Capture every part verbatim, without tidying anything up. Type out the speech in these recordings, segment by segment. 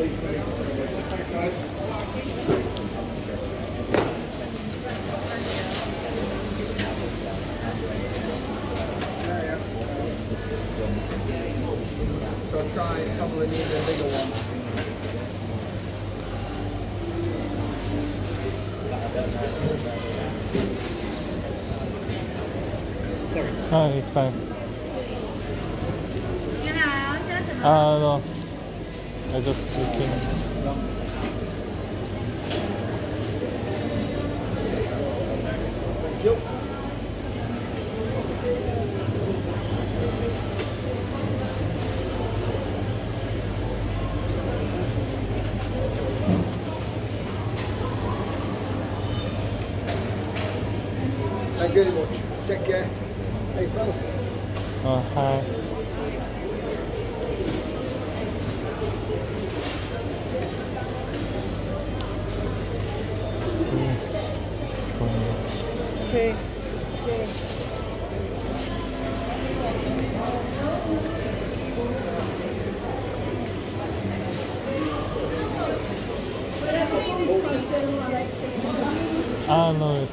So try probably need a bigger one. Sorry. Oh, it's fine. Uh, no. I just looking. Yep. Thank you very much. Take care. Hey, brother. Oh, hi. Okay. Okay. Ah, no.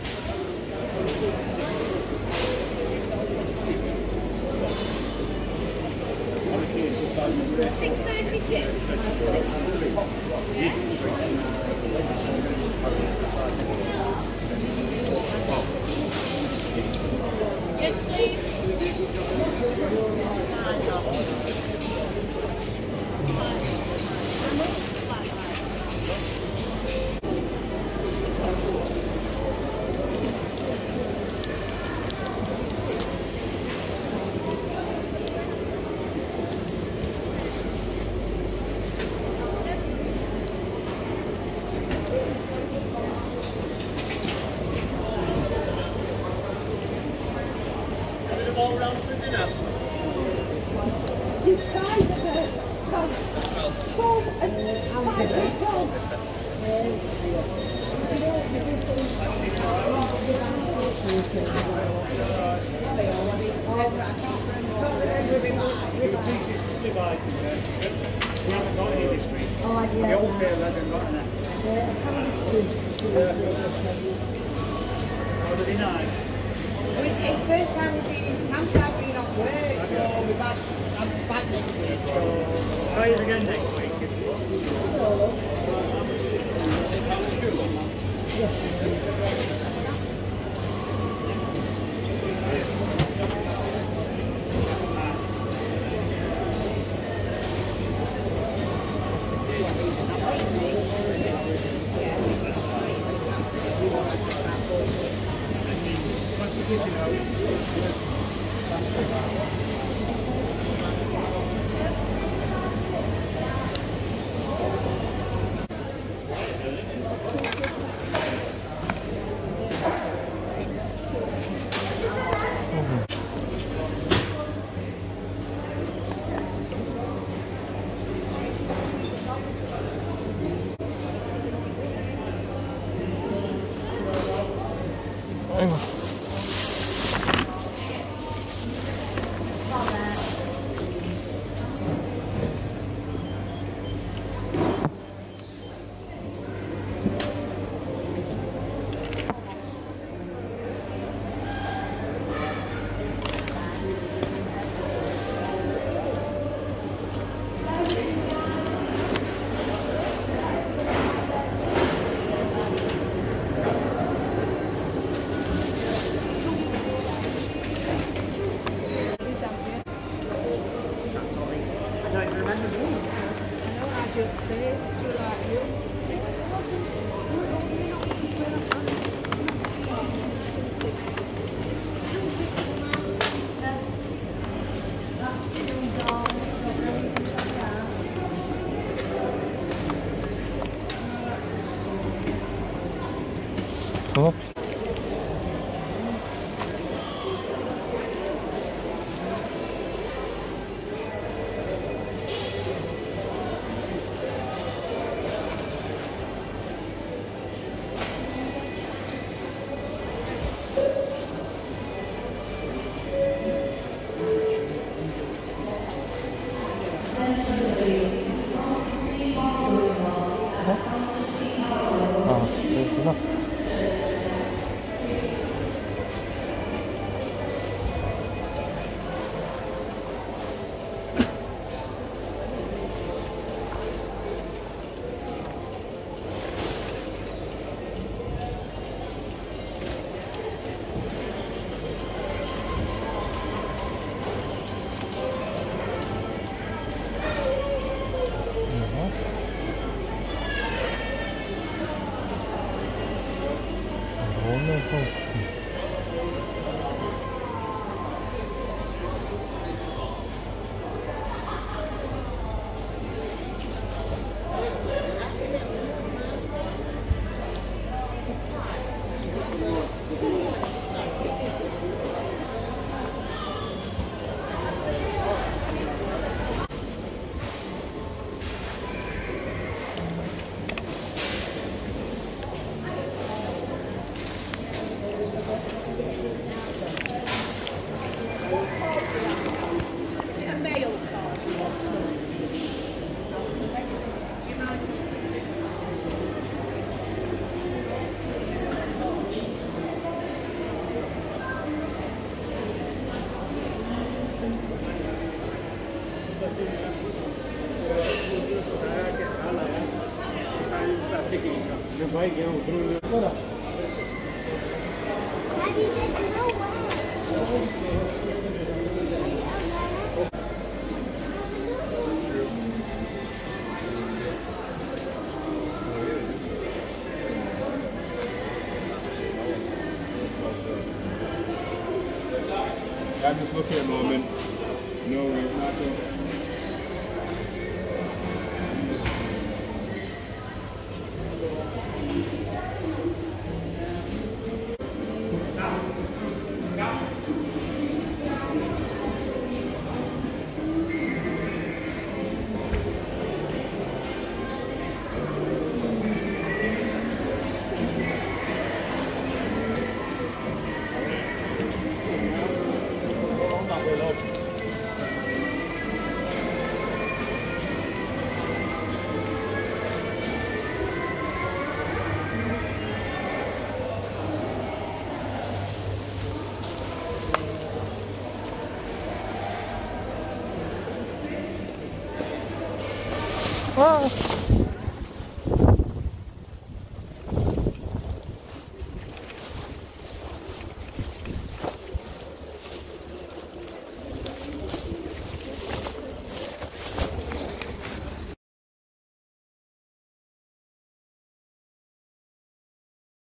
six thirty-six. Yes, please. All round for dinner. You tried the twelve and five and twelve. We haven't got any this week. Oh, yeah. The wholesale hasn't got any. Oh, they're nice. It's the first time we've been in Santa, I've been off work, so we've had, I'm back next week, so... Try it again next week. Yes, 아이고. 돈 없... Thank you. 맛있어. Is it a mail card? I'm just looking at the moment. No, we're not doing. 아!